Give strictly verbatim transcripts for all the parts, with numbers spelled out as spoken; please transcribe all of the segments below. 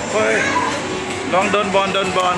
เฮ้ยลองโดนบอลโดนบอล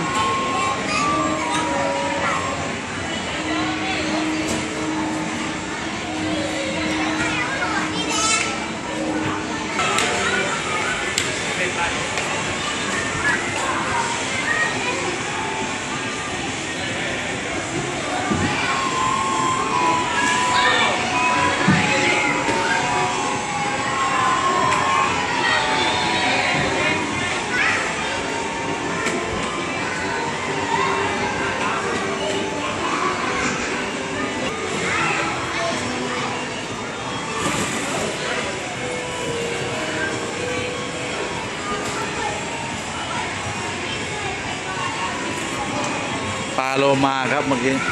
ปลาโลมาครับเมื่อกี้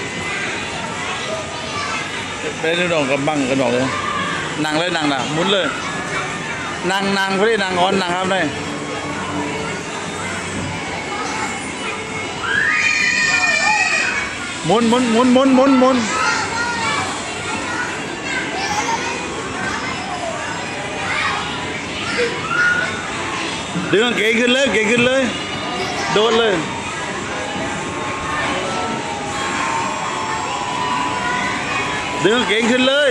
เป็นนิดงกับบังกันบอกเลยนั่งเลยนั่งนะหมุนเลยนั่งนั่งเขาได้นั่งอ่อนนั่งครับเลยหมุนหมุนหมุนหมุนหมุนหมุนดึงเก๋ขึ้นเลยเก๋ขึ้นเลยโดดเลยดึงเก่งขึ้นเลย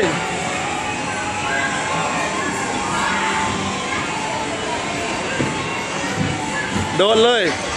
โดนเลย